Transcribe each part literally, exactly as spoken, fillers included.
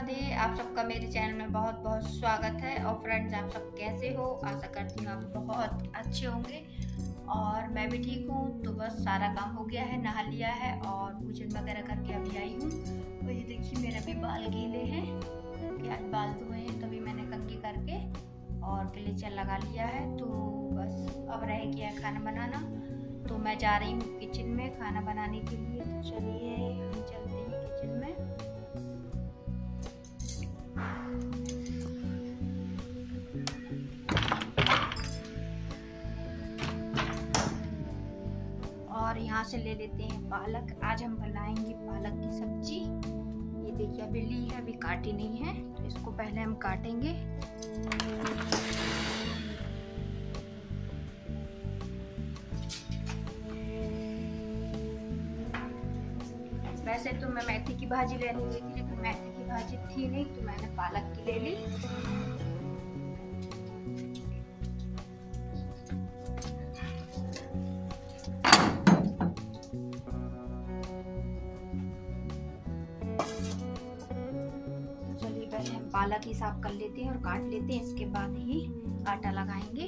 राधे। आप सबका मेरे चैनल में बहुत बहुत स्वागत है। और फ्रेंड्स, आप सब कैसे हो? आशा करती हूँ आप बहुत अच्छे होंगे और मैं भी ठीक हूँ। तो बस सारा काम हो गया है, नहा लिया है और पूजन वगैरह करके अभी आई हूँ। तो ये देखिए मेरे भी बाल गीले हैं कि आज बाल धोए हैं, तभी मैंने कंघी करके और क्लेचर लगा लिया है। तो बस अब रह गया खाना बनाना। तो मैं जा रही हूँ किचन में खाना बनाने के लिए। तो चलिए हम चलते हैं किचन में। और यहाँ से ले लेते हैं पालक। आज हम बनाएंगे पालक की सब्जी। ये देखिए अभी ली है, अभी काटी नहीं है, तो इसको पहले हम काटेंगे। वैसे तो मैं मेथी की भाजी लेने गई थी, लेकिन मेथी की भाजी थी नहीं, तो मैंने पालक की ले ली। चलिए पहले हम पालक ही साफ कर लेते हैं और काट लेते हैं, इसके बाद ही आटा लगाएंगे।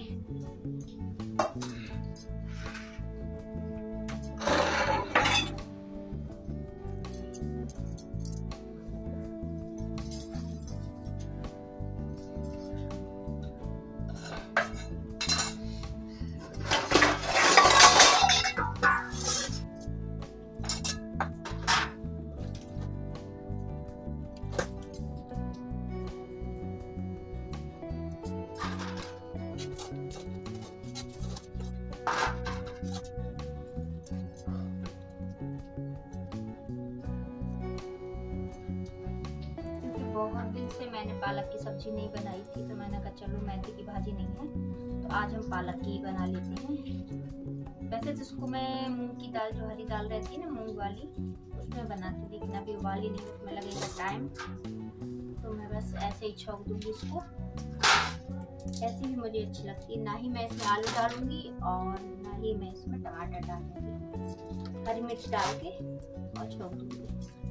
बहुत दिन से मैंने पालक की सब्जी नहीं बनाई थी, तो मैंने कहा चलो मेथी की भाजी नहीं है तो आज हम पालक की ही बना लेते हैं। वैसे तो इसको मैं मूंग की दाल, जो हरी दाल रहती है ना मूंग वाली, उसमें बनाती थी, लेकिन अभी उबाली नहीं, उसमें लगेगा टाइम, तो मैं बस ऐसे ही छौंक दूंगी इसको। ऐसी भी मुझे अच्छी लगती है। ना ही मैं इसमें आलू डालूंगी और ना ही मैं इसमें टमाटर डालूंगी, हरी मिर्च डाल के और छौंक दूंगी।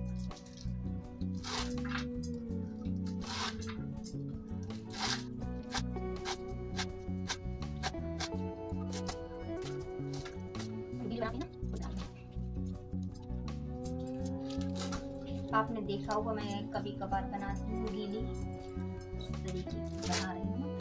आपने देखा होगा मैं कभी कभार बनाती हूँ गीली, इस तरीके की बना रही हूँ।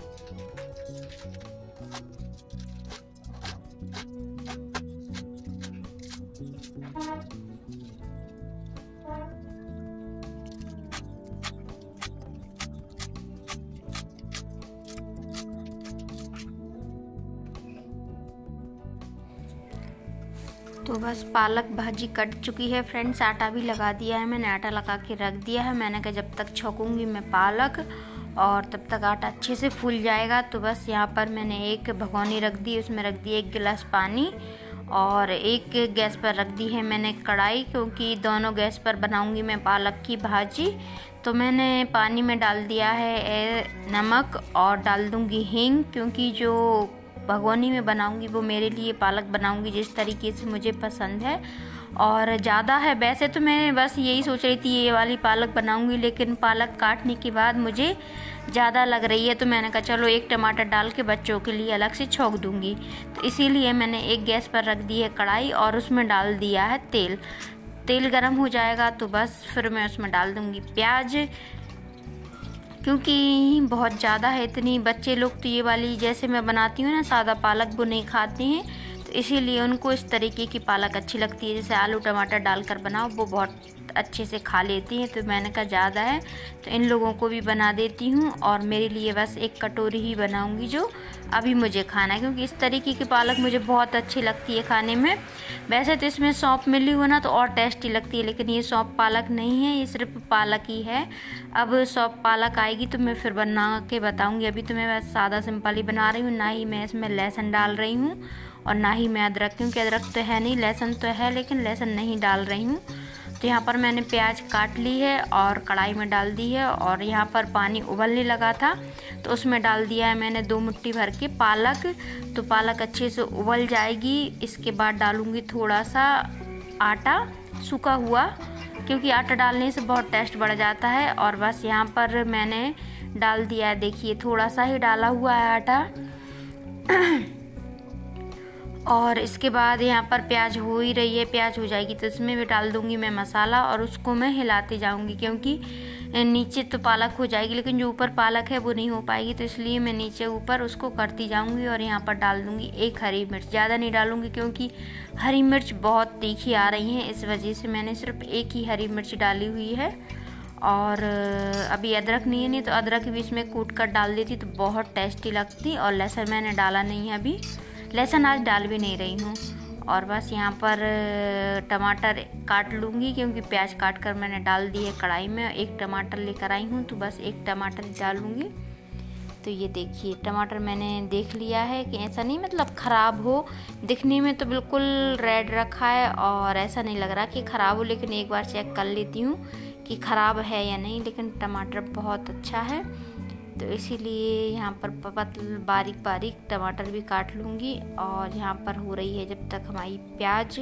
तो बस पालक भाजी कट चुकी है फ्रेंड्स। आटा भी लगा दिया है मैंने, आटा लगा के रख दिया है। मैंने कहा जब तक छौंकूंगी मैं पालक और तब तक आटा अच्छे से फूल जाएगा। तो बस यहाँ पर मैंने एक भगोनी रख दी, उसमें रख दी एक गिलास पानी और एक गैस पर रख दी है मैंने कढ़ाई, क्योंकि दोनों गैस पर बनाऊंगी मैं पालक की भाजी। तो मैंने पानी में डाल दिया है नमक और डाल दूँगी हींग, क्योंकि जो भगोनी में बनाऊंगी वो मेरे लिए पालक बनाऊंगी जिस तरीके से मुझे पसंद है और ज़्यादा है। वैसे तो मैं बस यही सोच रही थी ये वाली पालक बनाऊंगी, लेकिन पालक काटने के बाद मुझे ज़्यादा लग रही है, तो मैंने कहा चलो एक टमाटर डाल के बच्चों के लिए अलग से छौंक दूंगी। तो इसीलिए मैंने एक गैस पर रख दी है कढ़ाई और उसमें डाल दिया है तेल। तेल गर्म हो जाएगा तो बस फिर मैं उसमें डाल दूँगी प्याज, क्योंकि बहुत ज़्यादा है, इतनी बच्चे लोग तो ये वाली जैसे मैं बनाती हूँ ना सादा पालक वो नहीं खाते हैं, तो इसीलिए उनको इस तरीके की पालक अच्छी लगती है। जैसे आलू टमाटर डालकर बनाओ वो बहुत अच्छे से खा लेती हैं। तो मैंने कहा ज़्यादा है तो इन लोगों को भी बना देती हूँ और मेरे लिए बस एक कटोरी ही बनाऊँगी जो अभी मुझे खाना है, क्योंकि इस तरीके की पालक मुझे बहुत अच्छी लगती है खाने में। वैसे तो इसमें सौंफ मिली हो ना तो और टेस्टी लगती है, लेकिन ये सौंफ पालक नहीं है, ये सिर्फ पालक ही है। अब सौंफ पालक आएगी तो मैं फिर बना के बताऊँगी। अभी तो मैं बस सादा सिंपल ही बना रही हूँ, ना ही मैं इसमें लहसुन डाल रही हूँ और ना ही मैं अदरक, क्योंकि अदरक तो है नहीं, लहसुन तो है लेकिन लहसुन नहीं डाल रही हूँ। तो यहाँ पर मैंने प्याज काट ली है और कढ़ाई में डाल दी है और यहाँ पर पानी उबलने लगा था तो उसमें डाल दिया है मैंने दो मुट्ठी भर के पालक। तो पालक अच्छे से उबल जाएगी, इसके बाद डालूँगी थोड़ा सा आटा सूखा हुआ, क्योंकि आटा डालने से बहुत टेस्ट बढ़ जाता है। और बस यहाँ पर मैंने डाल दिया है, देखिए थोड़ा सा ही डाला हुआ है आटा। और इसके बाद यहाँ पर प्याज हो ही रही है, प्याज हो जाएगी तो इसमें भी डाल दूँगी मैं मसाला और उसको मैं हिलाते जाऊँगी, क्योंकि नीचे तो पालक हो जाएगी लेकिन जो ऊपर पालक है वो नहीं हो पाएगी, तो इसलिए मैं नीचे ऊपर उसको करती जाऊँगी। और यहाँ पर डाल दूँगी एक हरी मिर्च, ज़्यादा नहीं डालूँगी क्योंकि हरी मिर्च बहुत तीखी आ रही हैं, इस वजह से मैंने सिर्फ एक ही हरी मिर्च डाली हुई है। और अभी अदरक नहीं है, नहीं तो अदरक भी इसमें कूट कर डाल देती तो बहुत टेस्टी लगती। और लहसुन मैंने डाला नहीं है, अभी लहसुन आज डाल भी नहीं रही हूँ। और बस यहाँ पर टमाटर काट लूँगी, क्योंकि प्याज काट कर मैंने डाल दी है कढ़ाई में। एक टमाटर लेकर आई हूँ तो बस एक टमाटर डालूँगी। तो ये देखिए टमाटर मैंने देख लिया है कि ऐसा नहीं मतलब ख़राब हो, दिखने में तो बिल्कुल रेड रखा है और ऐसा नहीं लग रहा कि ख़राब हो, लेकिन एक बार चेक कर लेती हूँ कि ख़राब है या नहीं। लेकिन टमाटर बहुत अच्छा है, तो इसीलिए यहाँ पर पतल बारीक बारीक टमाटर भी काट लूँगी। और यहाँ पर हो रही है जब तक हमारी प्याज,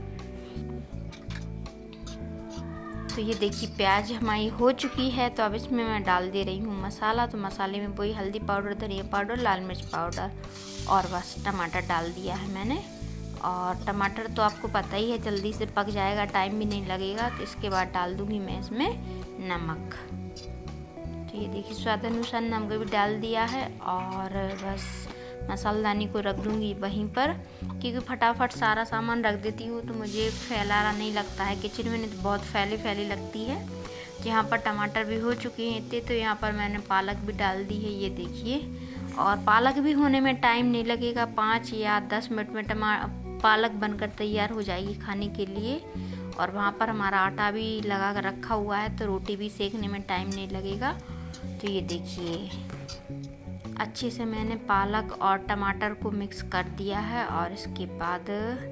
तो ये देखिए प्याज हमारी हो चुकी है। तो अब इसमें मैं डाल दे रही हूँ मसाला। तो मसाले में वही हल्दी पाउडर, धनिया पाउडर, लाल मिर्च पाउडर और बस टमाटर डाल दिया है मैंने। और टमाटर तो आपको पता ही है जल्दी से पक जाएगा, टाइम भी नहीं लगेगा। तो इसके बाद डाल दूँगी मैं इसमें नमक। तो ये देखिए स्वाद अनुसार नमक भी डाल दिया है। और बस मसालेदानी को रख दूँगी वहीं पर, क्योंकि फटाफट सारा सामान रख देती हूँ तो मुझे फैलाना नहीं लगता है किचन में, नहीं तो बहुत फैली फैली लगती है। तो यहाँ पर टमाटर भी हो चुके हैं इतने, तो यहाँ पर मैंने पालक भी डाल दी है, ये देखिए। और पालक भी होने में टाइम नहीं लगेगा, पाँच या दस मिनट में टमा पालक बनकर तैयार हो जाएगी खाने के लिए। और वहाँ पर हमारा आटा भी लगा कर रखा हुआ है, तो रोटी भी सेकने में टाइम नहीं लगेगा। तो ये देखिए अच्छे से मैंने पालक और टमाटर को मिक्स कर दिया है। और इसके बाद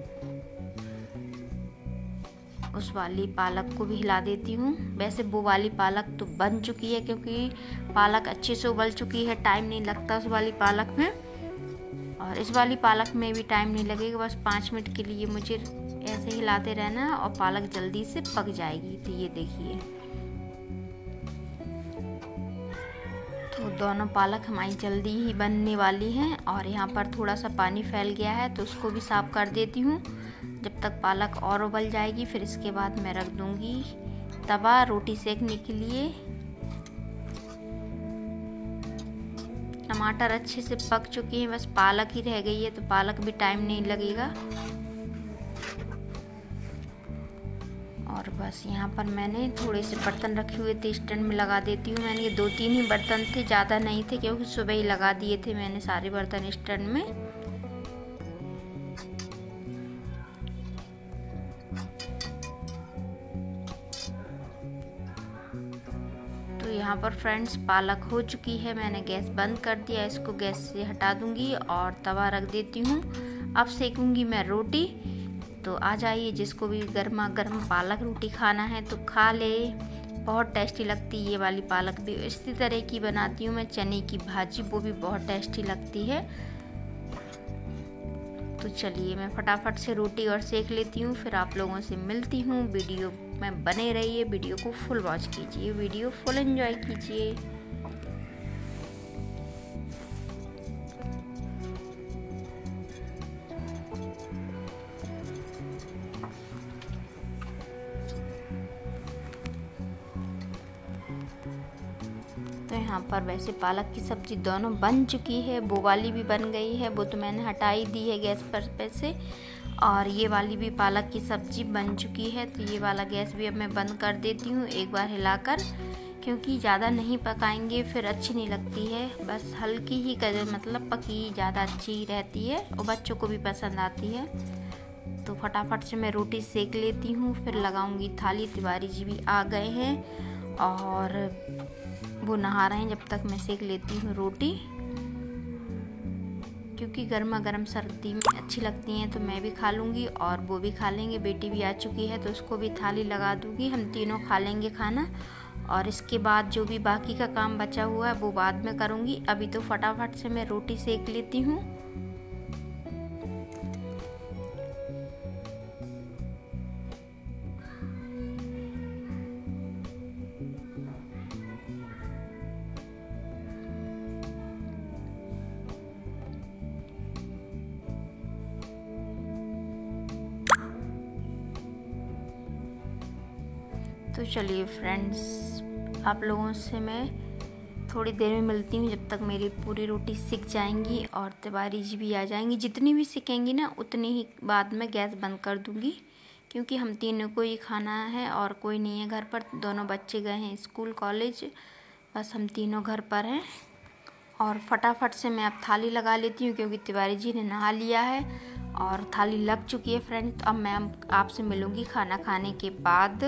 उस वाली पालक को भी हिला देती हूँ। वैसे वो वाली पालक तो बन चुकी है, क्योंकि पालक अच्छे से उबल चुकी है, टाइम नहीं लगता उस वाली पालक में। और इस वाली पालक में भी टाइम नहीं लगेगा, बस पाँच मिनट के लिए मुझे ऐसे हिलाते रहना है और पालक जल्दी से पक जाएगी। तो ये देखिए तो दोनों पालक हमारी जल्दी ही बनने वाली हैं। और यहाँ पर थोड़ा सा पानी फैल गया है तो उसको भी साफ़ कर देती हूँ जब तक पालक और उबल जाएगी। फिर इसके बाद मैं रख दूँगी तवा रोटी सेकने के लिए। टमाटर अच्छे से पक चुके हैं, बस पालक ही रह गई है, तो पालक भी टाइम नहीं लगेगा। और बस यहाँ पर मैंने थोड़े से बर्तन रखे हुए थे, स्टैंड में लगा देती हूँ। मैंने ये दो तीन ही बर्तन थे, ज़्यादा नहीं थे, क्योंकि सुबह ही लगा दिए थे मैंने सारे बर्तन स्टैंड में। तो यहाँ पर फ्रेंड्स पालक हो चुकी है, मैंने गैस बंद कर दिया, इसको गैस से हटा दूँगी और तवा रख देती हूँ। अब सेकूँगी मैं रोटी। तो आ जाइए, जिसको भी गर्मा गर्म पालक रोटी खाना है तो खा ले, बहुत टेस्टी लगती है ये वाली पालक भी। इसी तरह की बनाती हूँ मैं चने की भाजी, वो भी बहुत टेस्टी लगती है। तो चलिए मैं फटाफट से रोटी और सेक लेती हूँ, फिर आप लोगों से मिलती हूँ। वीडियो में बने रहिए, वीडियो को फुल वॉच कीजिए, वीडियो फुल एंजॉय कीजिए। तो यहाँ पर वैसे पालक की सब्ज़ी दोनों बन चुकी है, वो वाली भी बन गई है, वो तो मैंने हटाई दी है गैस पर पे से। और ये वाली भी पालक की सब्ज़ी बन चुकी है। तो ये वाला गैस भी अब मैं बंद कर देती हूँ एक बार हिलाकर, क्योंकि ज़्यादा नहीं पकाएंगे फिर अच्छी नहीं लगती है। बस हल्की ही कर मतलब पकी ज़्यादा अच्छी रहती है और बच्चों को भी पसंद आती है। तो फटाफट से मैं रोटी सेक लेती हूँ, फिर लगाऊंगी थाली। तिवारी जी भी आ गए हैं और वो नहा रहे हैं, जब तक मैं सेक लेती हूँ रोटी, क्योंकि गर्मा गर्म सर्दी में अच्छी लगती हैं। तो मैं भी खा लूँगी और वो भी खा लेंगे। बेटी भी आ चुकी है तो उसको भी थाली लगा दूँगी, हम तीनों खा लेंगे खाना। और इसके बाद जो भी बाकी का काम बचा हुआ है वो बाद में करूँगी। अभी तो फटाफट से मैं रोटी सेक लेती हूँ। तो चलिए फ्रेंड्स, आप लोगों से मैं थोड़ी देर में मिलती हूँ, जब तक मेरी पूरी रोटी सिक जाएंगी और तिवारी जी भी आ जाएंगी। जितनी भी सिकेंगी ना उतनी ही बाद में गैस बंद कर दूँगी, क्योंकि हम तीनों को ही खाना है और कोई नहीं है घर पर। दोनों बच्चे गए हैं स्कूल कॉलेज, बस हम तीनों घर पर हैं। और फटाफट से मैं अब थाली लगा लेती हूँ, क्योंकि तिवारी जी ने नहा लिया है और थाली लग चुकी है फ्रेंड्स। तो अब मैं आपसे मिलूँगी खाना खाने के बाद।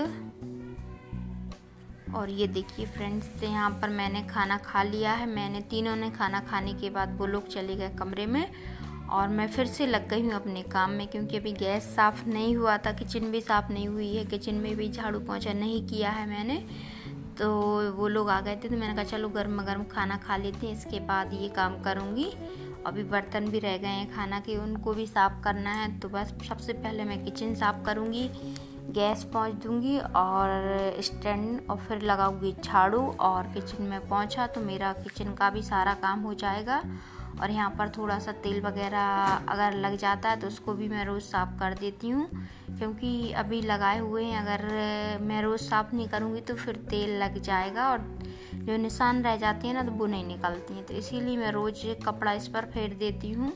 और ये देखिए फ्रेंड्स, तो यहाँ पर मैंने खाना खा लिया है। मैंने तीनों ने खाना खाने के बाद वो लोग चले गए कमरे में और मैं फिर से लग गई हूँ अपने काम में, क्योंकि अभी गैस साफ़ नहीं हुआ था, किचन भी साफ़ नहीं हुई है, किचन में भी झाड़ू पोंछा नहीं किया है मैंने। तो वो लोग आ गए थे तो मैंने कहा चलो गर्म गर्म खाना खा लेते हैं, इसके बाद ये काम करूँगी। अभी बर्तन भी रह गए हैं खाना के, उनको भी साफ़ करना है। तो बस सबसे पहले मैं किचन साफ़ करूँगी, गैस पोंछ दूँगी और स्टैंड, और फिर लगाऊँगी झाड़ू और किचन में पोंछा, तो मेरा किचन का भी सारा काम हो जाएगा। और यहाँ पर थोड़ा सा तेल वगैरह अगर लग जाता है तो उसको भी मैं रोज़ साफ़ कर देती हूँ, क्योंकि अभी लगाए हुए हैं, अगर मैं रोज़ साफ़ नहीं करूँगी तो फिर तेल लग जाएगा और जो निशान रह जाती हैं ना तो वो नहीं निकलती हैं। तो इसीलिए मैं रोज़ कपड़ा इस पर फेर देती हूँ।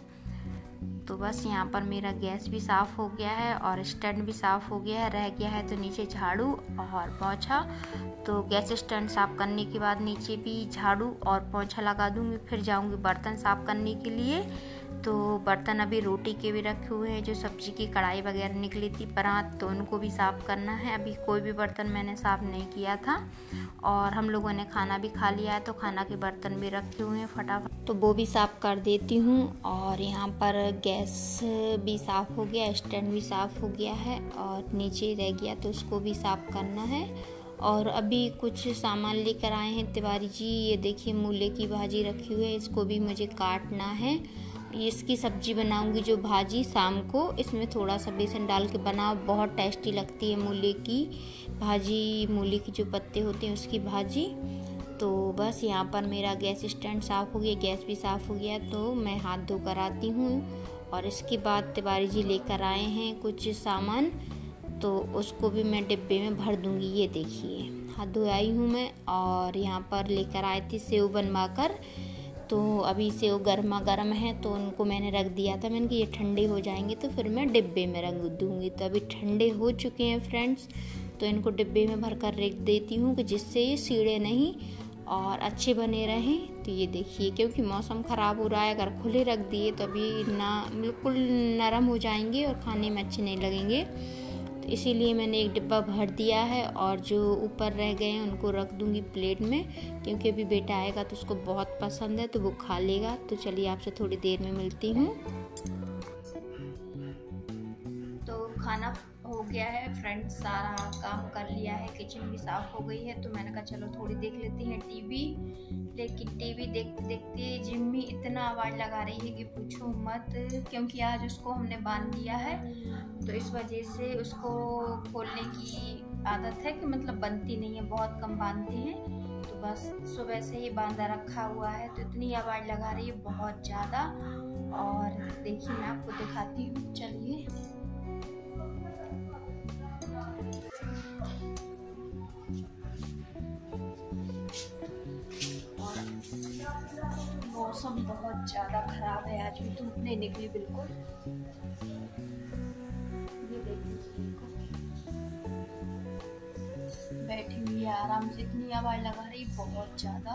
तो बस यहाँ पर मेरा गैस भी साफ़ हो गया है और स्टैंड भी साफ़ हो गया है। रह गया है तो नीचे झाड़ू और पोंछा। तो गैस स्टैंड साफ़ करने के बाद नीचे भी झाड़ू और पोंछा लगा दूँगी, फिर जाऊँगी बर्तन साफ़ करने के लिए। तो बर्तन अभी रोटी के भी रखे हुए हैं, जो सब्ज़ी की कढ़ाई वगैरह निकली थी परात, तो उनको भी साफ़ करना है। अभी कोई भी बर्तन मैंने साफ़ नहीं किया था और हम लोगों ने खाना भी खा लिया है, तो खाना के बर्तन भी रखे हुए हैं फटाफट, तो वो भी साफ़ कर देती हूँ। और यहाँ पर गैस भी साफ़ हो गया, स्टैंड भी साफ़ हो गया है और नीचे रह गया तो उसको भी साफ़ करना है। और अभी कुछ सामान लेकर आए हैं तिवारी जी। ये देखिए मूले की भाजी रखी हुई है, इसको भी मुझे काटना है। इसकी सब्जी बनाऊंगी जो भाजी शाम को, इसमें थोड़ा सा बेसन डाल के बनाओ, बहुत टेस्टी लगती है मूले की भाजी, मूले की जो पत्ते होते हैं उसकी भाजी। तो बस यहाँ पर मेरा गैस स्टैंड साफ़ हो गया, गैस भी साफ़ हो गया, तो मैं हाथ धो कर आती हूँ। और इसके बाद तिवारी जी लेकर आए हैं कुछ सामान, तो उसको भी मैं डिब्बे में भर दूँगी। ये देखिए हाथ धो आई हूँ मैं। और यहाँ पर लेकर आए थे सेव बनवा कर, तो अभी सेव गर्मा गर्म है तो उनको मैंने रख दिया था। मैंने कहा ये ठंडे हो जाएंगे तो फिर मैं डिब्बे में रख दूँगी। तो अभी ठंडे हो चुके हैं फ्रेंड्स, तो इनको डिब्बे में भर कर रख देती हूँ कि जिससे ये सीढ़े नहीं और अच्छे बने रहें। तो ये देखिए, क्योंकि मौसम ख़राब हो रहा है, अगर खुले रख दिए तो अभी ना बिल्कुल नरम हो जाएंगे और खाने में अच्छे नहीं लगेंगे। तो इसीलिए मैंने एक डिब्बा भर दिया है और जो ऊपर रह गए हैं उनको रख दूंगी प्लेट में, क्योंकि अभी बेटा आएगा तो उसको बहुत पसंद है तो वो खा लेगा। तो चलिए आपसे थोड़ी देर में मिलती हूँ। तो खाना हो गया है फ्रेंड्स, सारा काम कर लिया है, किचन भी साफ़ हो गई है। तो मैंने कहा चलो थोड़ी देख लेते हैं टीवी। लेकिन टीवी देखते देखते जिम्मी इतना आवाज़ लगा रही है कि पूछो मत, क्योंकि आज उसको हमने बांध दिया है, तो इस वजह से उसको खोलने की आदत है कि मतलब बनती नहीं है, बहुत कम बांधते हैं। तो बस सुबह से ही बांधा रखा हुआ है, तो इतनी आवाज़ लगा रही है बहुत ज़्यादा। और देखिए मैं आपको दिखाती हूँ, चलिए। मौसम बहुत ज़्यादा ख़राब है, आज भी धूप नहीं निकली बिल्कुल। ये देखिए बैठी हुई है आराम से, इतनी आवाज़ लगा रही बहुत ज़्यादा।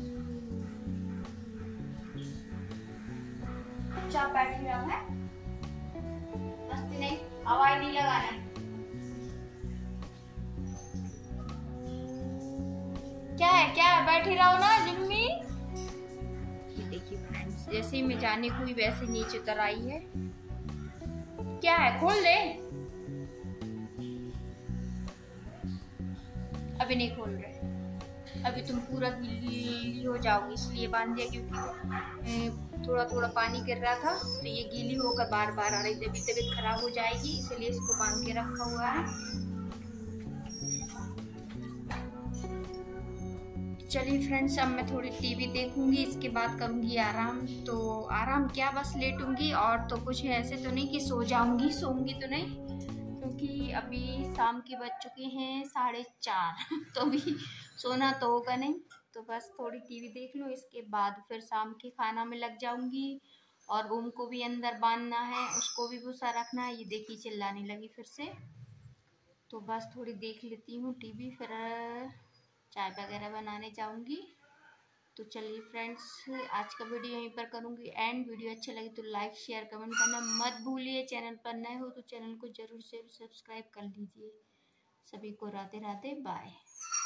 चुपचाप बैठी रहो है, मस्ती नहीं, आवाज़ नहीं लगाना। क्या है क्या है, बैठी रहो ना जिम्मी। देखिए फ्रेंड्स, जैसे ही मैं जाने को ही वैसे नीचे उतर आई है। क्या है, खोल दे। अभी नहीं खोल रहे, अभी तुम पूरा गीली हो जाओगी, इसलिए बांध दिया, क्योंकि थोड़ा थोड़ा पानी गिर रहा था तो ये गीली होकर बार बार आ रही थी, अभी तबीयत खराब हो जाएगी, इसलिए इसको बांध के रखा हुआ है। चलिए फ्रेंड्स, अब मैं थोड़ी टीवी देखूंगी, इसके बाद करूंगी आराम। तो आराम क्या, बस लेटूंगी, और तो कुछ ऐसे तो नहीं कि सो जाऊंगी, सोऊंगी तो नहीं, क्योंकि अभी शाम की बज चुकी हैं साढ़े चार तो अभी सोना तो होगा नहीं, तो बस थोड़ी टीवी देख लूँ, इसके बाद फिर शाम के खाना में लग जाऊंगी। और ओम को भी अंदर बांधना है, उसको भी भूसा रखना है। ये देखिए चिल्लाने लगी फिर से, तो बस थोड़ी देख लेती हूँ टीवी, फिर चाय वगैरह बनाने जाऊंगी। तो चलिए फ्रेंड्स, आज का वीडियो यहीं पर करूंगी एंड। वीडियो अच्छे लगे तो लाइक शेयर कमेंट करना मत भूलिए। चैनल पर नए हो तो चैनल को जरूर से सब्सक्राइब कर लीजिए। सभी को राधे राधे, बाय।